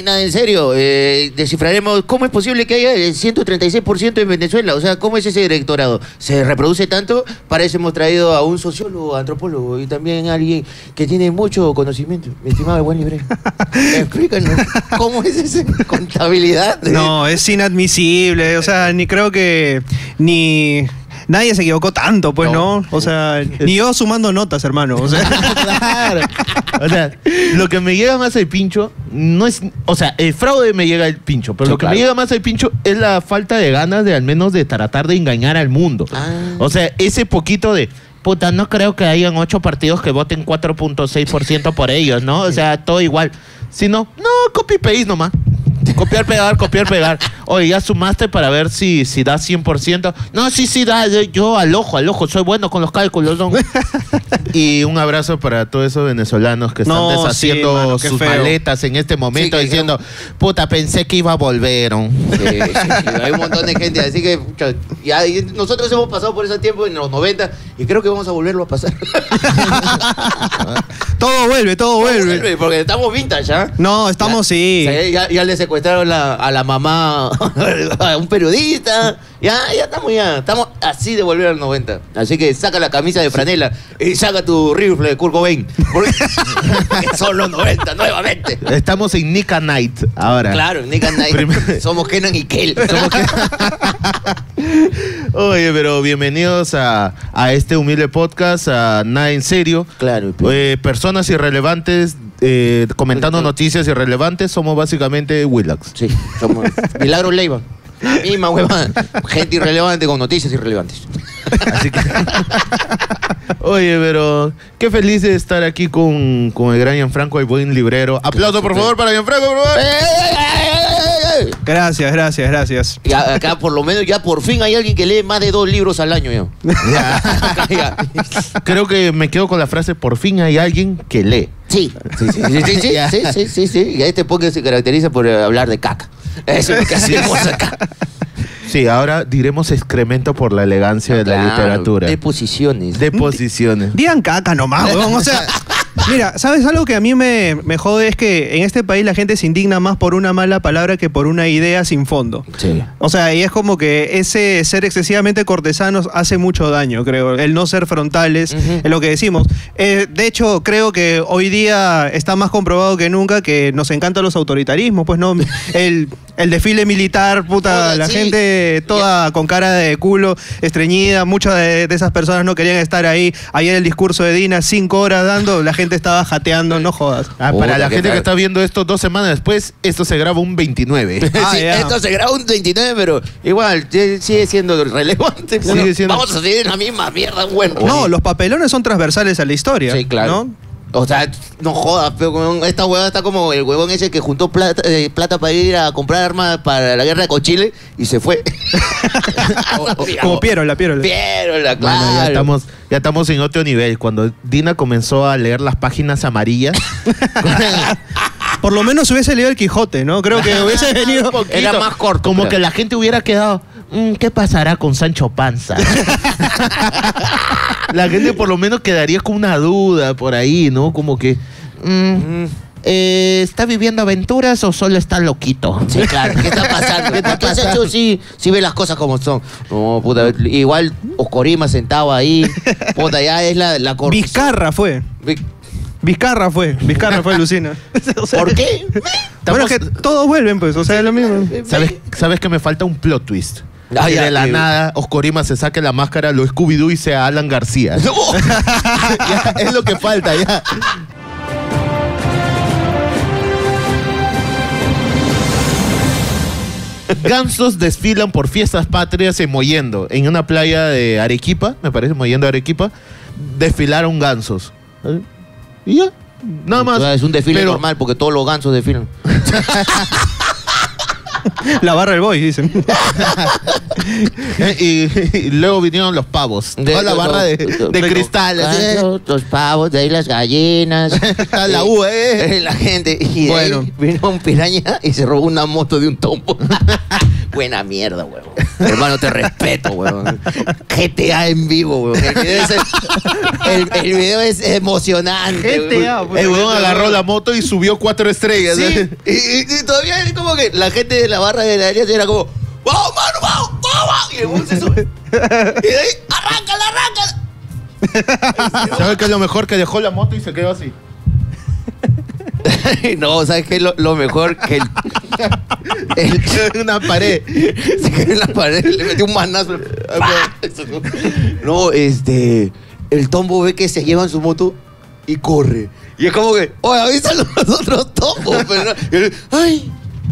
nada, en serio. Descifraremos cómo es posible que haya el 136% en Venezuela. O sea, ¿cómo es ese directorado? ¿Se reproduce tanto? Para eso hemos traído a un sociólogo, antropólogo y también a alguien que tiene mucho conocimiento. Mi estimado buen libre. Explícanos, ¿cómo es esa contabilidad? No, es inadmisible. O sea, ni creo que ni... Nadie se equivocó tanto, pues, ¿no? O sea, ni yo sumando notas, hermano. O sea, claro. O sea, lo que me llega más al pincho no es... O sea, el fraude me llega al pincho, pero Sí, lo que claro. me llega más al pincho es la falta de ganas de al menos de tratar de engañar al mundo. O sea, ese poquito de... Puta, no creo que hayan 8 partidos que voten 4.6% por ellos, ¿no? O sea, todo igual. Si no, copy-paste nomás. Copiar, pegar. Oye, ya sumaste para ver si da 100%. No, sí da. Yo al ojo, soy bueno con los cálculos, ¿no? Y un abrazo para todos esos venezolanos que están deshaciendo sí, mano, qué sus feo. maletas en este momento, Sí, diciendo, puta, pensé que iba a volver, ¿no? Sí, hay un montón de gente, así que pucha, ya nosotros hemos pasado por ese tiempo en los 90 y creo que vamos a volverlo a pasar. todo vuelve. Porque estamos vintage, ¿ah? No, estamos sí. Ya le secuestraron a la mamá a un periodista. Ya estamos así de volver al 90. Así que saca la camisa de franela y saca tu rifle de Kurt Cobain. Porque son los 90 nuevamente. Estamos en Nika Night ahora. Claro, Nick and Night. Somos Kenan y Kel. Oye, pero bienvenidos a este humilde podcast, a Nada en Serio. Claro. Personas irrelevantes comentando noticias irrelevantes. Somos básicamente Willax. Sí, somos Milagro Leiva. La misma huevada. Gente irrelevante con noticias irrelevantes. Así que... Oye, pero qué feliz de estar aquí con el gran Gianfranco, el buen librero. Aplauso, por favor, para Gianfranco, por favor. Gracias. Y acá por lo menos ya por fin hay alguien que lee más de 2 libros al año. Ya. Creo que me quedo con la frase, por fin hay alguien que lee. Sí. Y este podcast se caracteriza por hablar de caca. Eso es lo que hacemos acá. Sí, ahora diremos excremento por la elegancia de la literatura. De posiciones. De posiciones. Digan caca nomás, weón. O sea, mira, ¿sabes algo que a mí me jode? Es que en este país la gente se indigna más por una mala palabra que por una idea sin fondo. Sí. O sea, y es como que ese ser excesivamente cortesanos hace mucho daño, creo. El no ser frontales, es lo que decimos. De hecho, creo que hoy día está más comprobado que nunca que nos encantan los autoritarismos, pues no. El desfile militar, puta, la gente toda con cara de culo, estreñida. Muchas de esas personas no querían estar ahí. Ayer el discurso de Dina, 5 horas dando, la gente estaba jateando, no jodas. Para la gente que está viendo esto 2 semanas después, esto se graba un 29. Sí, esto se graba un 29, pero igual sigue siendo relevante. Vamos a seguir en la misma mierda, bueno. No, los papelones son transversales a la historia. Sí, claro. ¿no? O sea, no jodas, pero esta huevada está como el huevón ese que juntó plata para ir a comprar armas para la guerra con Chile y se fue. Como Pierola. Pierola, claro. Bueno, ya estamos en otro nivel. Cuando Dina comenzó a leer las páginas amarillas... Por lo menos hubiese leído el Quijote, ¿no? Creo que hubiese venido... Era más corto. Como que la gente hubiera quedado... ¿Qué pasará con Sancho Panza? La gente por lo menos quedaría con una duda por ahí, ¿no? Como que... ¿está viviendo aventuras o solo está loquito? Sí, claro. ¿Qué está pasando? ¿Qué está pasando? Sí ve las cosas como son. No, puta, igual Oscorima sentado ahí. Puta, ya es la Vizcarra fue. Vizcarra fue, Lucina. O sea, ¿por qué? Bueno, es que todos vuelven, pues, o sea, es lo mismo. ¿Sabes que me falta un plot twist? Ah, que ya, de la nada Oscorima se saque la máscara, lo Scooby-Doo y sea Alan García. ¡No! Ya, es lo que falta, ya. Gansos desfilan por fiestas patrias en Mollendo, en una playa de Arequipa, me parece, Mollendo, Arequipa, desfilaron gansos. Y ya, nada más. O sea, es un desfile normal porque todos los gansos desfilan. La barra del boy, dicen. y luego vinieron los pavos. Toda la barra de cristal. Los pavos, de ahí las gallinas. La U, la gente. Y de ahí vino un piraña y se robó una moto de un tombo. Buena mierda, huevo. Hermano, te respeto, weón. GTA en vivo, weón. El video es emocionante. GTA, weón. El weón agarró la moto y subió 4 estrellas. Sí, y todavía es como que la gente de la barra de la alianza era como, ¡vamos, mano, vamos! Y el weón se sube. Y de ahí, ¡arráncala, arráncala! ¿Sabes qué es lo mejor? Que dejó la moto y se quedó así. No, ¿sabes qué es lo mejor? Que Una pared. se quedó en la pared, le metió un manazo. No, el tombo ve que se llevan su moto y corre. Y es como que, oye, avísalo a los otros tombos. Pero no, ¡ay!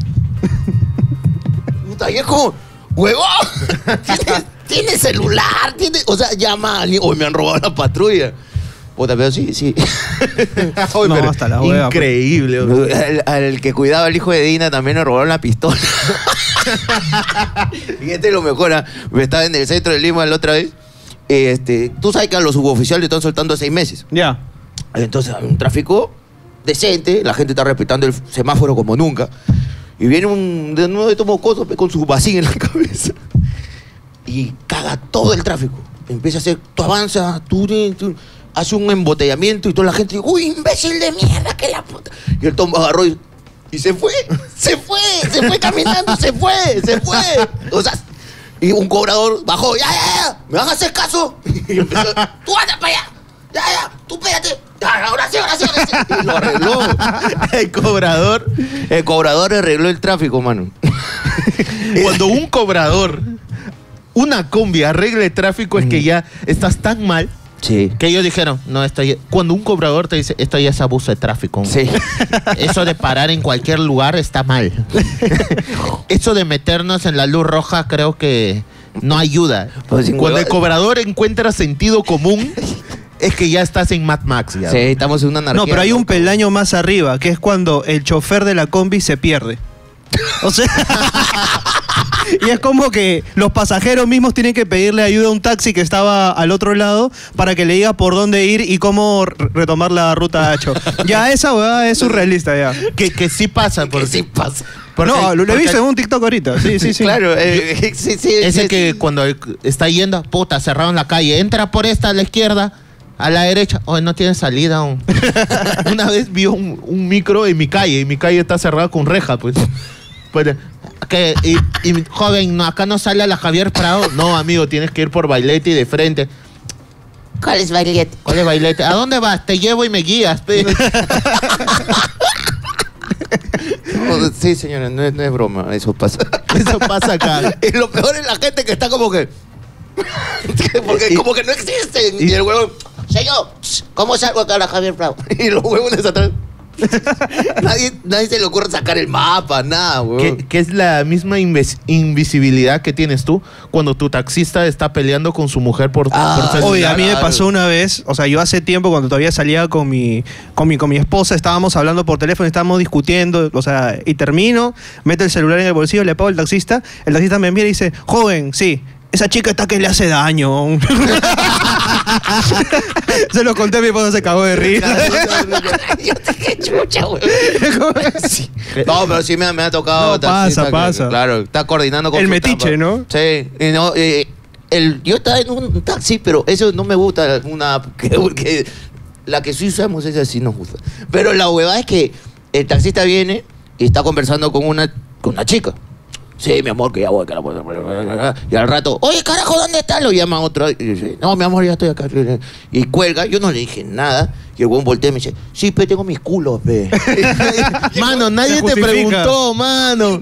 Puta, y es como, huevón, tiene celular, o sea, llama a alguien. Hoy me han robado la patrulla. Puta, pero sí. Oye, no, hasta la hueva. Increíble. Al que cuidaba al hijo de Dina también le robaron la pistola. Y este lo mejora. Estaba en el centro de Lima la otra vez. Tú sabes que a los suboficiales están soltando 6 meses. Ya. Entonces hay un tráfico decente, la gente está respetando el semáforo como nunca. Y viene de nuevo de estos mocosos con su vacín en la cabeza. Y caga todo el tráfico. Empieza a hacer, tú avanzas, tú hace un embotellamiento y toda la gente dice, ¡uy, imbécil de mierda, que la puta! Y el tombo agarró y se fue caminando, se fue. O sea, y un cobrador bajó, ya, ¿me van a hacer caso? Y empezó, tú anda para allá, ya, tú espérate, ahora sí. Y lo arregló. El cobrador arregló el tráfico, mano. Cuando un cobrador, una combi arregla el tráfico, es que ya estás tan mal. Sí. Que ellos dijeron, no, cuando un cobrador te dice, esto ya es abuso de tráfico. Sí. Eso de parar en cualquier lugar está mal. Eso de meternos en la luz roja creo que no ayuda. Pues cuando el cobrador encuentra sentido común, es que ya estás en Mad Max. Ya. Sí, estamos en una anarquía. No, pero hay un peldaño más arriba, que es cuando el chofer de la combi se pierde. O sea, y es como que los pasajeros mismos tienen que pedirle ayuda a un taxi que estaba al otro lado para que le diga por dónde ir y cómo retomar la ruta H. Ya esa weá es surrealista ya. Que sí pasa. Que sí pasa. No, lo he visto en un TikTok ahorita. Sí. Claro, sí. Ese que cuando está yendo, puta, cerraron la calle, entra por esta a la izquierda, a la derecha, no tiene salida aún. Una vez vi un micro en mi calle, y mi calle está cerrada con reja, pues. Y joven, no, acá no sale a la Javier Prado. No, amigo, tienes que ir por Bailete y de frente. ¿Cuál es Bailete? ¿Cuál es Bailete? ¿A dónde vas? Te llevo y me guías, pe. No, sí, señora, no es broma, eso pasa. Eso pasa acá. Y lo peor es la gente que está como que... Porque como que no existen. Y el huevón, señor, ¿cómo salgo acá a la Javier Prado? Y los huevones atrás... nadie se le ocurre sacar el mapa, nada, huevón. Que es la misma invisibilidad que tienes tú cuando tu taxista está peleando con su mujer por celular. Oye, a mí me pasó una vez, o sea, yo hace tiempo cuando todavía salía con mi esposa, estábamos hablando por teléfono, estábamos discutiendo, o sea, y termino, meto el celular en el bolsillo, le pago al taxista, el taxista me mira y dice, joven, sí, esa chica está que le hace daño. Se lo conté a mi esposa, se cagó de risa. Yo te qué chucha, güey. Sí. No, pero sí me ha tocado. No, pasa. Claro, está coordinando con el su metiche, tapa. ¿no? Sí. Y no, yo estaba en un taxi, pero eso no me gusta. Que la que sí usamos, esa sí nos gusta. Pero la huevada es que el taxista viene y está conversando con una chica. Sí, mi amor, que ya voy. Y al rato, oye, carajo, ¿dónde estás? Lo llama otro. Y dice, no, mi amor, ya estoy acá. Y cuelga, yo no le dije nada. Y el buen voltea y me dice, sí, pe, tengo mis culos, pe. Mano, nadie te preguntó, mano.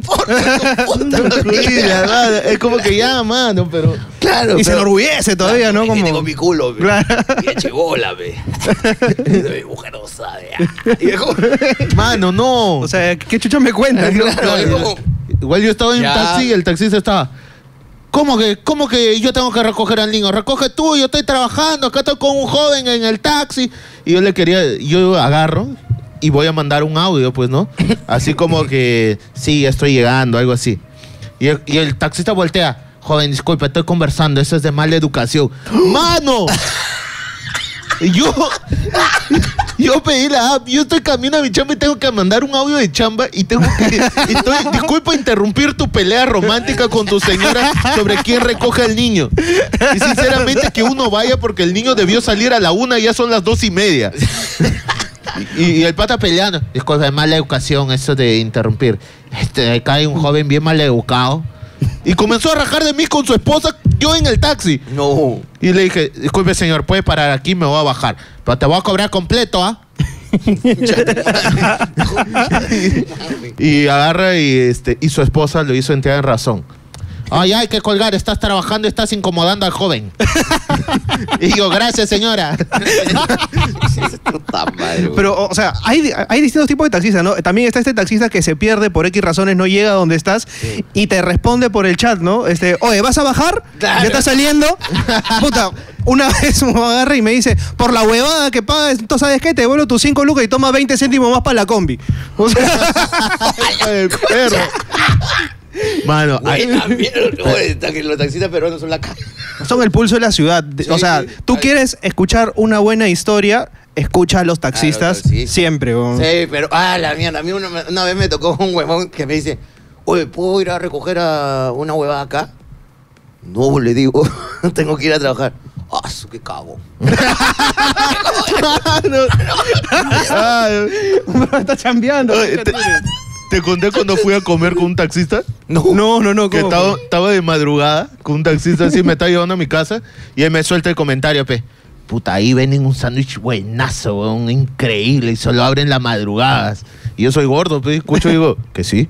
Es como que ya, mano, pero... Claro. Y se enorgullece todavía, ¿no? Como... Tengo mi culo, pe. Claro. Y eche bola, pe. Mi mujer no sabe. Y es como... Mano, no. O sea, ¿qué chucha me cuentas? ¿no? Claro, es como... Igual yo estaba en un taxi y el taxista estaba... ¿Cómo que yo tengo que recoger al niño? Recoge tú, yo estoy trabajando, acá estoy con un joven en el taxi. Y yo agarro y voy a mandar un audio, pues, ¿no? Así como que, sí, estoy llegando, algo así. Y el taxista voltea, joven, disculpe, estoy conversando, eso es de mala educación. ¡Mano! Y Yo pedí la app, yo estoy camino a mi chamba y tengo que mandar un audio de chamba y tengo que... disculpa interrumpir tu pelea romántica con tu señora sobre quién recoge al niño. Y sinceramente que uno vaya porque el niño debió salir a la 1 y ya son las 2:30. Y el pata peleando. Es cosa de mala educación eso de interrumpir. Acá hay un joven bien mal educado. Y comenzó a rajar de mí con su esposa, yo en el taxi. No. Y le dije, disculpe señor, puede parar aquí, me voy a bajar. Pero te voy a cobrar completo, ¿ah? y agarra y su esposa lo hizo entrar en razón. Ay, hay que colgar, estás trabajando, estás incomodando al joven. Y digo, gracias, señora. Pero, o sea, hay distintos tipos de taxistas, ¿no? También está este taxista que se pierde por X razones, no llega a donde estás y te responde por el chat, ¿no? Oye, ¿vas a bajar? Claro. ¿Ya estás saliendo? Puta, una vez me agarra y me dice, por la huevada que pagas, entonces, ¿sabes qué? Te devuelvo tus 5 lucas y toma 20 céntimos más para la combi. O sea, El perro. Mano, Los taxistas peruanos son la cara. son el pulso de la ciudad. O sea, tú quieres escuchar una buena historia, escucha a los taxistas siempre. Sí, pero, la mierda, a mí una vez me tocó un huevón que me dice, oye, ¿puedo ir a recoger a una huevada acá? No, le digo, tengo que ir a trabajar. ¡Qué cago! Está chambeando. ¿Te conté cuando fui a comer con un taxista? No. Que estaba de madrugada con un taxista así, me estaba llevando a mi casa y él me suelta el comentario, puta, ahí venden un sándwich buenazo, weón, increíble, y solo abren las madrugadas. Y yo soy gordo, escucho y digo, ¿que sí?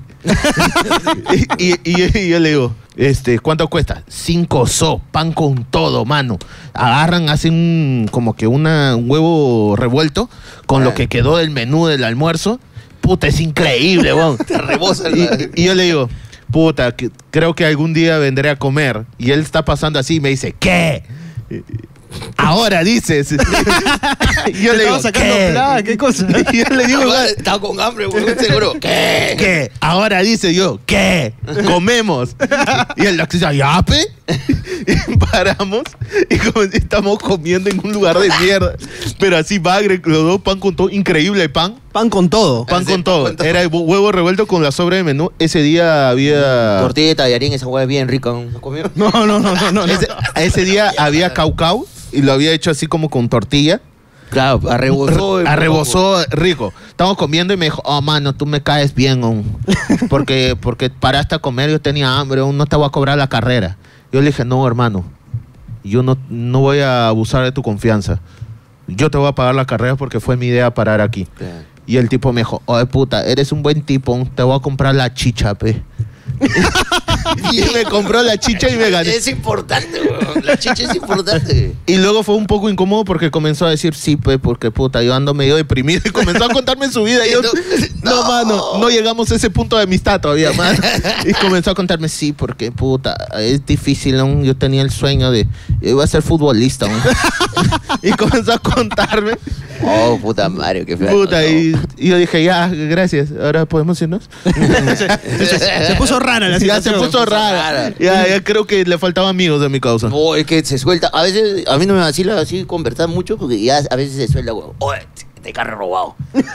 y yo le digo, ¿cuánto cuesta? 5 so, pan con todo, mano. Agarran, hacen como que un huevo revuelto con lo que quedó del menú del almuerzo. Puta, es increíble, weón. Te rebosa y yo le digo, puta, creo que algún día vendré a comer. Y él está pasando así y me dice, ¿qué? Ahora dices. Y yo le digo, ¿qué cosa? Y yo le digo, estaba con hambre, weón, seguro. ¿Qué? Ahora dice yo, ¿qué? Comemos. Y el taxista, ¿ya, pe? Y paramos y estamos comiendo en un lugar de mierda. Pero así bagre, los dos, pan con todo, increíble el pan. Pan con todo. Pan con todo. Era huevo revuelto con la sobra de menú. Ese día había... Tortilla de tallarín, esa hueá es bien rica. ¿No comió? No. Ese día había caucau y lo había hecho así como con tortilla. Claro, arrebozó rico. Estamos comiendo y me dijo, mano, tú me caes bien, porque paraste a comer, yo tenía hambre, no te voy a cobrar la carrera. Yo le dije, no, hermano, yo no voy a abusar de tu confianza. Yo te voy a pagar la carrera porque fue mi idea parar aquí. Claro. Y el tipo me dijo, oye, puta, eres un buen tipo, te voy a comprar la chicha, pe. Y me compró la chicha y me gané. Es importante, weón. La chicha es importante. Y luego fue un poco incómodo porque comenzó a decir, sí, pues, porque puta, yo ando medio deprimido. Y comenzó a contarme su vida. Y yo, no, mano, no llegamos a ese punto de amistad todavía, mano. Y comenzó a contarme, sí, porque puta, es difícil, ¿no? Yo tenía el sueño de, yo iba a ser futbolista, ¿no? Y comenzó a contarme. Oh, puta madre, qué feo. Puta, y yo dije, ya, gracias, ahora podemos irnos. Se puso rara la Ya situación. se puso rara. Ya creo que le faltaban amigos de mi causa. No, es que se suelta. A veces, a mí no me vacila así conversar mucho porque ya a veces se suelta, weón. Oye, te carro robado.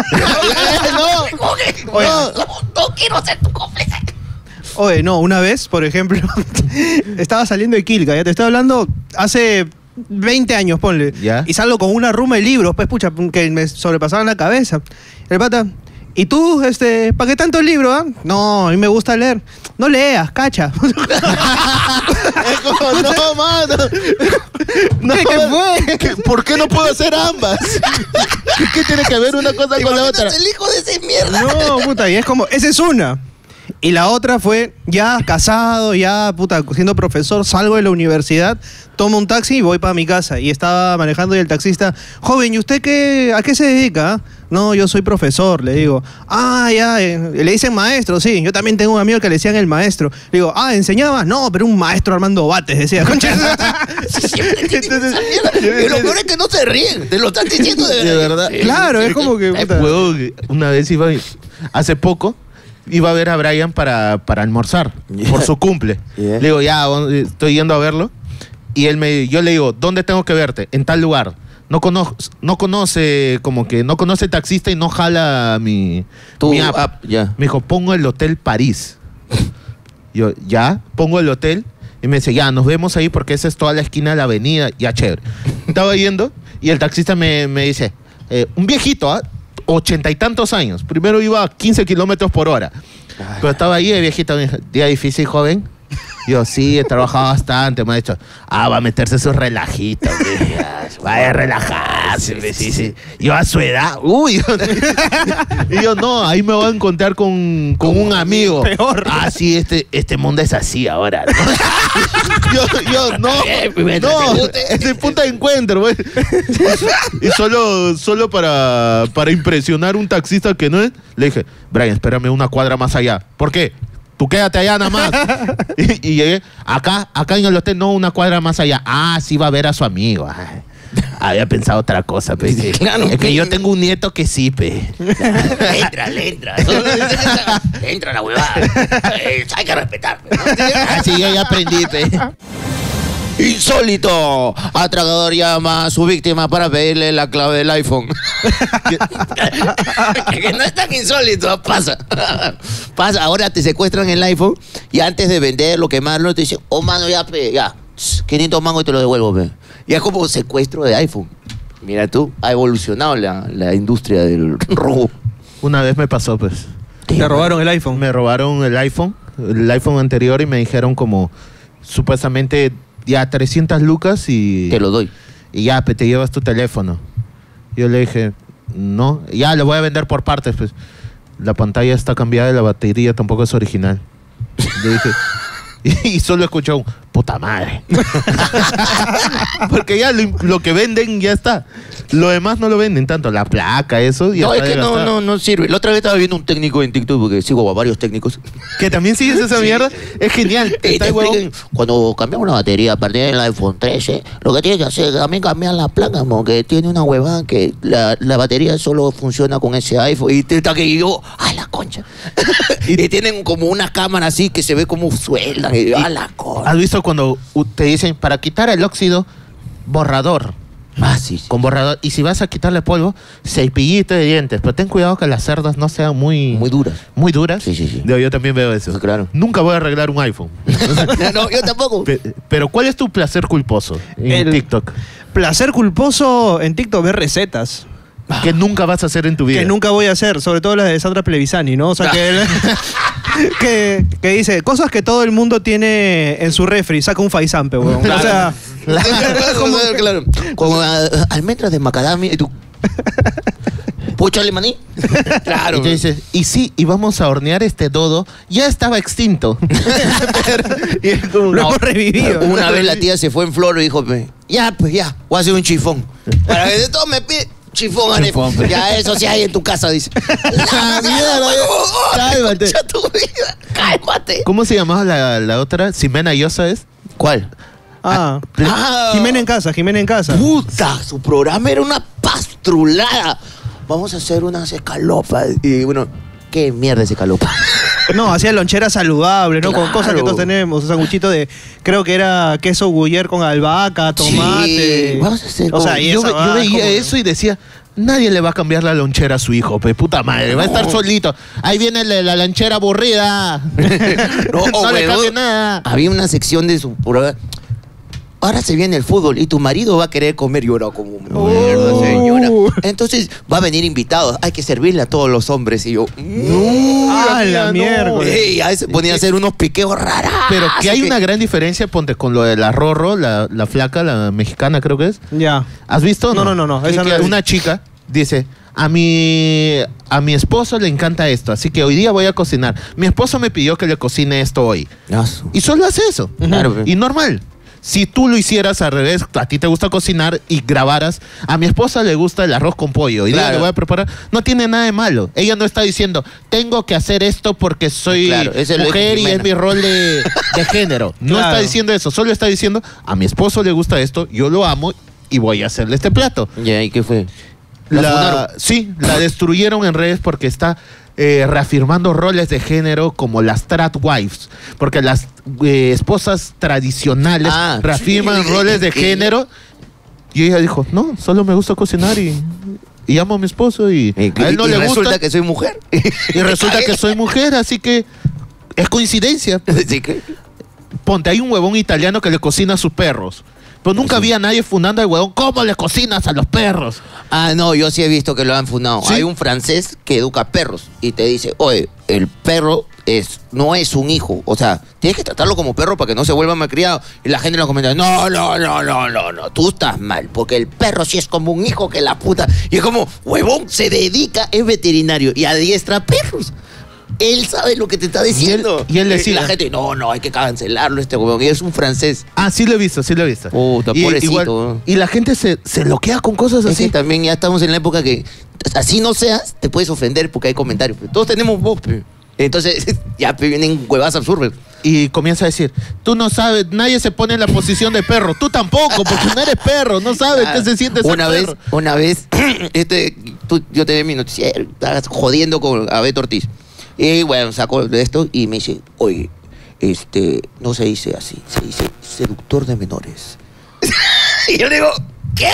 No quiero ser tu cómplice. Oye, no, una vez, por ejemplo, estaba saliendo de Quilca, ya te estoy hablando hace 20 años, ponle. ¿Ya? Y salgo con una ruma de libros, pues, pucha, que me sobrepasaban la cabeza. El pata, ¿y tú, para qué tanto libro, ah? No, a mí me gusta leer. No leas, cacha. Es como, no, mano. No, ¿Qué fue? ¿Por qué no puedo hacer ambas? ¿Qué tiene que ver una cosa con la otra? el hijo de ese mierda. No, puta, y es como, esa es una. Y la otra fue, ya casado, ya, puta, siendo profesor, salgo de la universidad, tomo un taxi y voy para mi casa. Y estaba manejando y el taxista, joven, ¿y usted a qué se dedica? No, yo soy profesor, le digo. Ah, ya, le dicen maestro, sí. Yo también tengo un amigo que le decían el maestro. Le digo, ¿enseñabas? No, pero un maestro armando bates, decía. Concha. Y lo peor es que no se ríen, te lo están diciendo de verdad. Claro, es como que, puta. Una vez hace poco, iba a ver a Brian para almorzar, por su cumple. Le digo, ya, estoy yendo a verlo. Y yo le digo, ¿dónde tengo que verte? En tal lugar. no conoce taxista y no jala mi app. Ya. Me dijo, pongo el Hotel París. Yo, ya, pongo el hotel. Y me dice, ya, nos vemos ahí porque esa es toda la esquina de la avenida. Ya, chévere. Estaba yendo y el taxista me dice, un viejito, 80 y tantos años. Primero iba a 15 kilómetros por hora. Pero estaba ahí, el viejito me dijo, día difícil, joven. Yo, sí, he trabajado bastante. Me ha dicho, va a meterse sus relajitos. Vaya a relajarse. Sí. Yo a su edad, uy. Y yo, no, ahí me voy a encontrar con un amigo. Peor. Sí, este mundo es así ahora. Yo, no, es el punto de encuentro, güey. Y solo para impresionar a un taxista que no es, le dije, Brian, espérame una cuadra más allá. ¿Por qué? Tú quédate allá nada más. Y llegué, acá en el hotel, no, una cuadra más allá. Sí va a ver a su amigo. Había pensado otra cosa, pe. Sí, claro. Es que yo tengo un nieto que sí, pe. Entra. Entra la huevada. Hay que respetar, ¿no? Sí, yo ya aprendí, pe. Insólito. Atracador llama a su víctima para pedirle la clave del iPhone. Que no es tan insólito, pasa. Ahora te secuestran el iPhone y antes de venderlo, quemarlo, te dicen, mano, ya, 500 mangos y te lo devuelvo, pe. Ya es como secuestro de iPhone. Mira tú, ha evolucionado la industria del robo. Una vez me pasó, pues. Te robaron el iPhone. Me robaron el iPhone anterior y me dijeron como, supuestamente, ya 300 lucas y... Te lo doy. Y ya, te llevas tu teléfono. Yo le dije, no, ya lo voy a vender por partes, pues. La pantalla está cambiada y la batería tampoco es original. Le dije... Y solo escuchó un puta madre. Porque ya lo que venden ya está. Lo demás no lo venden tanto. La placa, eso. No, es que no sirve. La otra vez estaba viendo un técnico en TikTok, porque sigo a varios técnicos. ¿Que también sigues esa mierda? Es genial. Te explican, cuando cambiamos la batería a partir del iPhone 13, lo que tiene que hacer es también cambiar la placa, porque tiene una huevada que la batería solo funciona con ese iPhone. Y está que yo, la concha. Y tienen como una cámara así que se ve como sueldan. Y la concha. ¿Has visto cuando te dicen, para quitar el óxido, borrador? Sí. Con borrador. Y si vas a quitarle polvo, cepillito de dientes. Pero ten cuidado que las cerdas no sean muy duras. Muy duras. Sí. Yo también veo eso. Claro. Nunca voy a arreglar un iPhone. No, yo tampoco. Pero ¿cuál es tu placer culposo en TikTok? Placer culposo en TikTok, ver recetas. Que nunca vas a hacer en tu vida. Que nunca voy a hacer, sobre todo las de Sandra Plevisani, ¿no? O sea, que dice, cosas que todo el mundo tiene en su refri, saca un faizampe, weón. Claro. O sea, claro. Como almendras de macadamia y tú... ¿Puedo echarle maní? Claro. Y te dices, y vamos a hornear este dodo. Ya estaba extinto. lo hemos revivido. Una vez la tía se fue en flor y dijo, ya, voy a hacer un chifón. Para que de todo me pide... Chifón, ya eso sí hay en tu casa, dice. Cálmate. Cálmate. ¿Cómo se llamaba la otra? ¿Ximena Llosa es? ¿Cuál? Jimena en casa. Puta, su programa era una pastrulada. Vamos a hacer unas escalopas. Y bueno, ¿qué mierda es escalopa? No, hacía loncheras saludables, ¿no? Claro. Con cosas que todos tenemos. O sanguchito de, creo que era queso Gruyère con albahaca, tomate. Sí, vamos a hacer o sea, Yo veía eso y decía, nadie le va a cambiar la lonchera a su hijo, puta madre, va a estar solito. Ahí viene la lonchera aburrida. No le cambia nada. Había una sección de su programa. Ahora se viene el fútbol y tu marido va a querer comer y ahora como mierda, señora. Entonces va a venir invitados, hay que servirle a todos los hombres. Y yo, la mierda. A veces ponía a hacer unos piqueos raros. Pero que hay una gran diferencia, ponte con lo de la Rorro, la flaca, la mexicana creo que es. Ya. ¿Has visto? No. Esa no una chica dice, a mi esposo le encanta esto, así que hoy día voy a cocinar. Mi esposo me pidió que le cocine esto hoy. Y solo hace eso. Claro. Y normal. Si tú lo hicieras al revés, a ti te gusta cocinar y grabaras, a mi esposa le gusta el arroz con pollo y le voy a preparar, no tiene nada de malo. Ella no está diciendo, tengo que hacer esto porque soy mujer y es mi rol de género. No está diciendo eso, solo está diciendo, a mi esposo le gusta esto, yo lo amo y voy a hacerle este plato. ¿Y qué fue? Sí, la destruyeron en redes porque está reafirmando roles de género como las trad wives, porque las esposas tradicionales reafirman roles de género Y ella dijo, no, solo me gusta cocinar y amo a mi esposo y a él no le gusta. Resulta que soy mujer. Y resulta que soy mujer, así que es coincidencia. Así que... Ponte, hay un huevón italiano que le cocina a sus perros. Pero nunca había nadie fundando al huevón. ¿Cómo le cocinas a los perros? Ah, no, yo sí he visto que lo han fundado. ¿Sí? Hay un francés que educa perros y te dice, oye, el perro no es un hijo. O sea, tienes que tratarlo como perro para que no se vuelva malcriado. Y la gente en los comentarios, no, tú estás mal, porque el perro sí es como un hijo que la puta. Y es como, huevón, se dedica, es veterinario y adiestra perros. Él sabe lo que te está diciendo. Y él decía, la gente, no, hay que cancelarlo este huevón. Y es un francés. Ah, sí lo he visto. Puta, pobrecito. Y la gente se bloquea con cosas Es así. que también ya estamos en la época que así no seas, te puedes ofender porque hay comentarios. Todos tenemos voz, pe. Entonces ya vienen huevas absurdas. Y comienza a decir, tú no sabes, nadie se pone en la posición de perro. Tú tampoco, porque no eres perro, no sabes qué se siente ser perro. Una vez, yo te vi en mi noticiero, estabas jodiendo con Beto Ortiz. Y bueno, sacó de esto y me dice, oye, no se dice así, se dice seductor de menores. Y yo digo, ¿qué?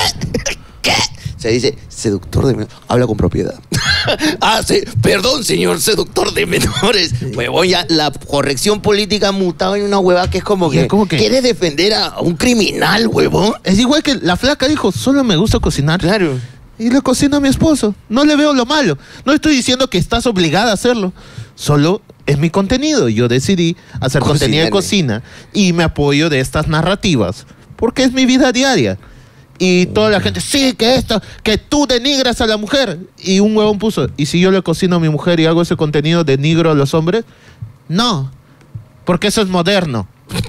Se dice seductor de menores. Habla con propiedad. Sí, perdón, señor seductor de menores. Huevón, ya la corrección política ha mutado en una hueva que es como que ¿quieres defender a un criminal, huevón? Es igual que la flaca dijo, solo me gusta cocinar. Claro. Y le cocino a mi esposo. No le veo lo malo. No estoy diciendo que estás obligada a hacerlo. Solo es mi contenido. Yo decidí hacer contenido de cocina y me apoyo de estas narrativas porque es mi vida diaria. Y toda la gente, sí, que tú denigras a la mujer. Y un huevón puso, ¿y si yo le cocino a mi mujer y hago ese contenido, denigro a los hombres? No, porque eso es moderno.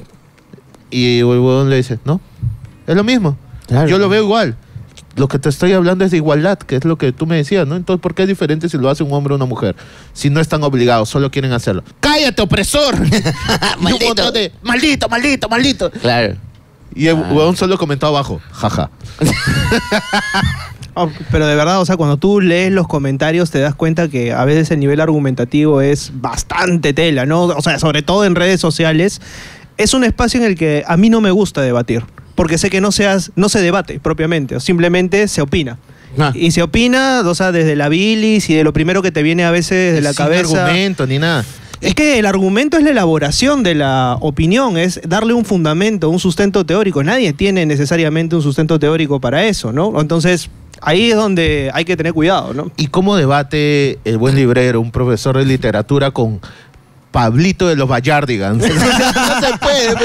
Y el huevón le dice, no, es lo mismo. Claro. Yo lo veo igual. Lo que te estoy hablando es de igualdad, que es lo que tú me decías, ¿no? Entonces, ¿por qué es diferente si lo hace un hombre o una mujer? Si no están obligados, solo quieren hacerlo. ¡Cállate, opresor! Maldito. ¡Maldito! Claro. Y el huevón solo comentó abajo, jaja. Pero de verdad, o sea, cuando tú lees los comentarios te das cuenta que a veces el nivel argumentativo es bastante tela, ¿no? O sea, sobre todo en redes sociales, es un espacio en el que a mí no me gusta debatir. Porque sé que no se debate propiamente, o simplemente se opina. Y se opina, o sea, desde la bilis y de lo primero que te viene a veces de la cabeza. Sin argumento ni nada. Es que el argumento es la elaboración de la opinión, es darle un fundamento, un sustento teórico. Nadie tiene necesariamente un sustento teórico para eso, ¿no? Entonces, ahí es donde hay que tener cuidado, ¿no? ¿Y cómo debate el buen librero, un profesor de literatura con Pablito de los Vallardigans? No se puede.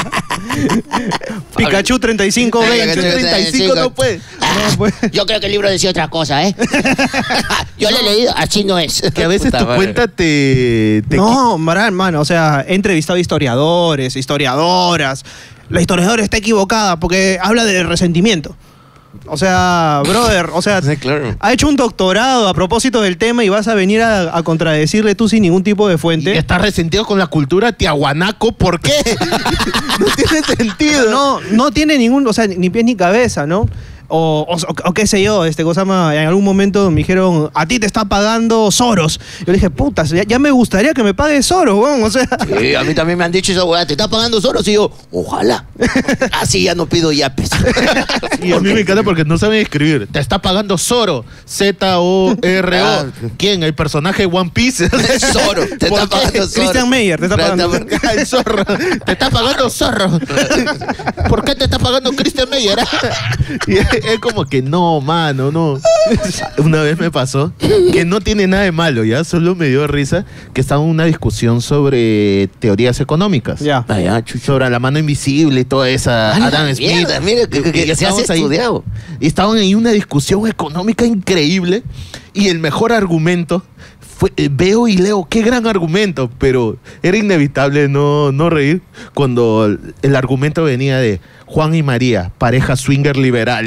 Pikachu 3520. 35 no puede. No puede. Yo creo que el libro decía otra cosa, ¿eh? Yo lo he leído, así no es. Que a veces tu cuenta te no, hermano, o sea, he entrevistado historiadores, historiadoras. La historiadora está equivocada porque habla de resentimiento. O sea, brother, o sea, sí, claro. Ha hecho un doctorado a propósito del tema y vas a venir a contradecirle tú sin ningún tipo de fuente. Y estás resentido con la cultura tiahuanaco, ¿por qué? No tiene sentido. No tiene ningún, o sea, ni pies ni cabeza, ¿no? O qué sé yo, cosa más, en algún momento me dijeron, a ti te está pagando Soros. Yo le dije, puta, ya me gustaría que me pague Soros, weón, o sea. Sí, a mí también me han dicho eso, weón, ¿te está pagando Soros? Y yo, ojalá. Así ya no pido yapes. Y a mí me encanta porque no saben escribir. Te está pagando Zoro, Z-O-R-O. ¿Quién? El personaje de One Piece. Zoro, te está pagando Zoro. Christian Meyer, te está pagando. El zorro. Te está pagando Zorro. ¿Por qué te está pagando Christian Meyer? Y es como que no, mano, no. Una vez me pasó que no tiene nada de malo, ¿ya? Solo me dio risa que estaba en una discusión sobre teorías económicas. Ya. Sobre la mano invisible y toda esa Adam Smith. Mira, que se hace estudiado. Y estaban en una discusión económica increíble y el mejor argumento fue, veo y leo, qué gran argumento, pero era inevitable no reír cuando el argumento venía de Juan y María, pareja swinger liberal.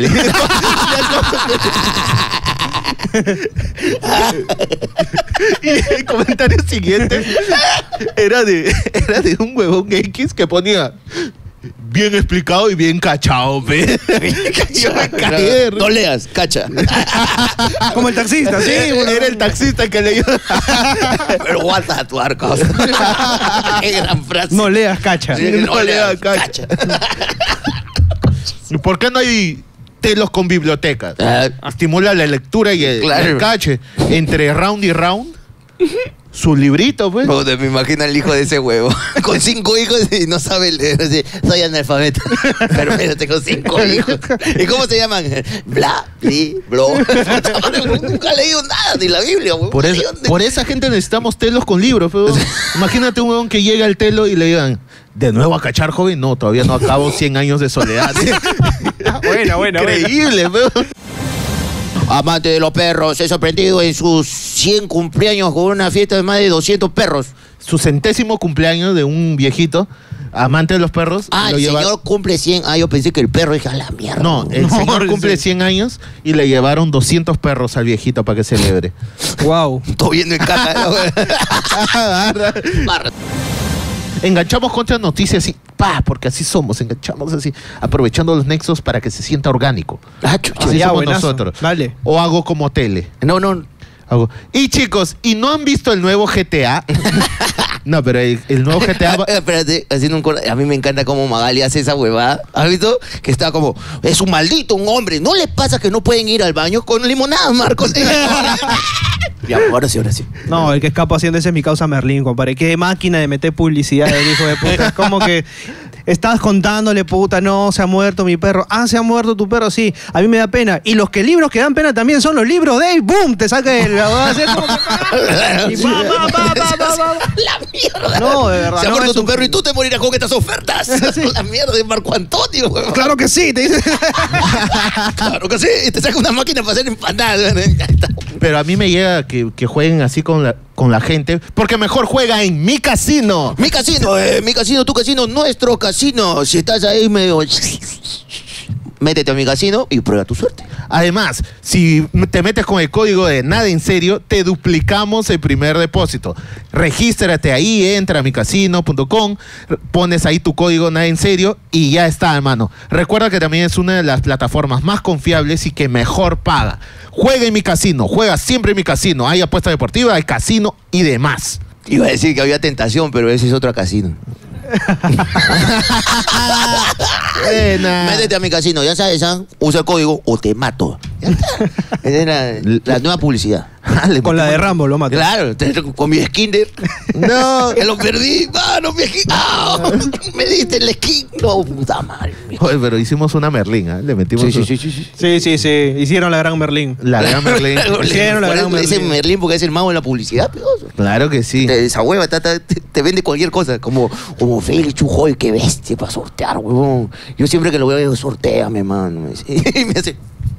Y el comentario siguiente era de un huevón X que ponía bien explicado y bien cachado, pe. Yo me caí. No leas, cacha. Como el taxista, sí. Era el taxista que leyó. Pero guarda tu arco. Qué gran frase. No leas, cacha. Sí, no leas, cacha. ¿Por qué no hay Telos con bibliotecas. Estimula la lectura y el cache. Entre round y round, su librito, pues. Puta, me imagino al hijo de ese huevo. Con 5 hijos y no sabe leer. Así, soy analfabeto. Pero tengo 5 hijos. ¿Y cómo se llaman? Bla, bli, bro. Nunca he leído nada de la Biblia, huevón. Por esa gente necesitamos telos con libros, pues. Imagínate un huevón que llega al telo y le digan, ¿de nuevo a cachar, joven? No, todavía no acabo 100 años de soledad. Buena. Increíble, pues. Amante de los perros, he sorprendido en sus 100 cumpleaños con una fiesta de más de 200 perros. Su 100º cumpleaños de un viejito, amante de los perros. El señor cumple 100. Yo pensé que el perro dije, a la mierda. No, el señor cumple 100 años y le llevaron 200 perros al viejito para que celebre. Wow. Todo viendo en caja. Enganchamos con otras noticias y porque así somos, enganchamos así, aprovechando los nexos para que se sienta orgánico. Así somos buenazo. nosotros. Dale. O hago como tele. No. Hago. Y chicos, ¿y no han visto el nuevo GTA? No, pero el nuevo GTA... Espérate, haciendo un corte. A mí me encanta cómo Magali hace esa huevada. ¿Has visto? Que está como, es un maldito, un hombre. ¿No les pasa que no pueden ir al baño con limonada, Marcos? Ya, ahora sí. No, el que escapa haciendo ese es mi causa Merlín, compadre. Qué máquina de meter publicidad el hijo de puta. Es como que estás contándole, puta, no, se ha muerto mi perro. Se ha muerto tu perro, sí. A mí me da pena. Y los libros que dan pena también son los libros de ¡boom! Te saca el... La mierda. No, de verdad. Se ha no, muerto tu perro y tú te morirás con estas ofertas. Sí. La mierda de Marco Antonio, huevón. Claro que sí, te dice. Claro que sí. Te saca una máquina para hacer empanadas. Pero a mí me llega que jueguen así con la gente, porque mejor juega en Mi Casino. Mi casino, tu casino, nuestro casino. Si estás ahí medio... Métete a Mi Casino y prueba tu suerte. Además, si te metes con el código de Nada en Serio, te duplicamos el primer depósito. Regístrate ahí, entra a micasino.com, pones ahí tu código Nada en Serio y ya está, hermano. Recuerda que también es una de las plataformas más confiables y que mejor paga. Juega en Mi Casino, juega siempre en Mi Casino. Hay apuesta deportiva, hay casino y demás. Iba a decir que había tentación, pero ese es otro casino. Métete a Mi Casino, ya sabes, usa el código o te mato. Es la nueva publicidad. Con la de Rambo lo mato. Claro, con mi skin de... No, que lo perdí, mano, mi skin. ¡No! Me diste el skin. No, puta madre. Oye, pero hicimos una Merlín, ¿eh? Le metimos... Sí. Hicieron la gran Merlín. La gran Merlín. Hicieron la gran Merlín. Ese Merlín porque es el mago en la publicidad, pedoso. Claro que sí. Esa hueva te vende cualquier cosa. Como Félix Chujoy, qué bestia para sortear, huevón. Yo siempre que lo veo digo, sorteame, mano. Y me hace...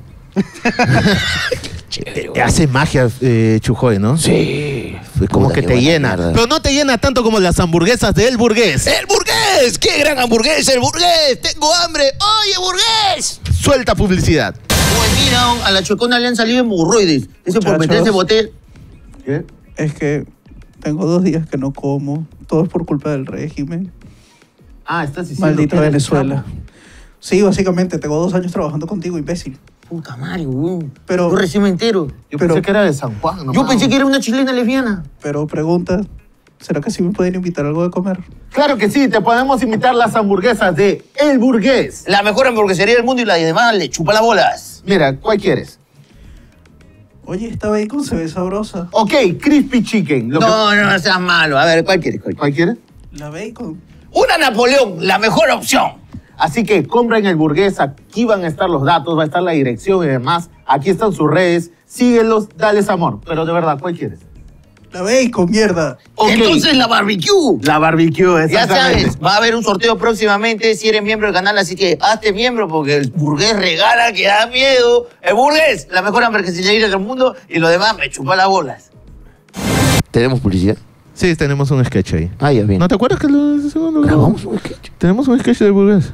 Chévere, hace magia Chujoy, ¿no? Sí. Como que te llena. Pero no te llena tanto como las hamburguesas de El Burgués. ¡El Burgués! ¡Qué gran hamburguesa, El Burgués! ¡Tengo hambre! ¡Oye, Burgués! Suelta publicidad. Pues mira, a la chocona le han salido hemorroides. Eso por meterse botel. ¿Qué? Es que tengo 2 días que no como. Todo es por culpa del régimen. Estás diciendo... Maldito Venezuela. Sí, básicamente, tengo 2 años trabajando contigo, imbécil. Puta madre, weón. Pero... Yo recién me entero. Yo pensé que era de San Juan. Yo pensé que era una chilena lesbiana. Pero pregunta, ¿será que sí me pueden invitar algo de comer? Claro que sí, te podemos invitar las hamburguesas de El Burgués. La mejor hamburguesería del mundo y la demás le chupa las bolas. Mira, ¿cuál quieres? Oye, esta bacon se ve sabrosa. Ok, Crispy Chicken. No seas malo. A ver, ¿cuál quieres? ¿Cuál quieres? La bacon. Una Napoleón, la mejor opción. Así que compra en El Burgués, aquí van a estar los datos, va a estar la dirección y demás. Aquí están sus redes, síguelos, dales amor. Pero de verdad, ¿cuál quieres? La bacon, mierda. Okay. Entonces la barbecue. La barbecue, exactamente. Ya sabes, va a haber un sorteo próximamente si eres miembro del canal, así que hazte miembro porque El Burgués regala que da miedo. El Burgués, la mejor hamburguesería del mundo y lo demás me chupa las bolas. ¿Tenemos publicidad? Sí, tenemos un sketch ahí. Ya bien. ¿No te acuerdas que lo segundo? Grabamos un sketch. Tenemos un sketch del Burgués.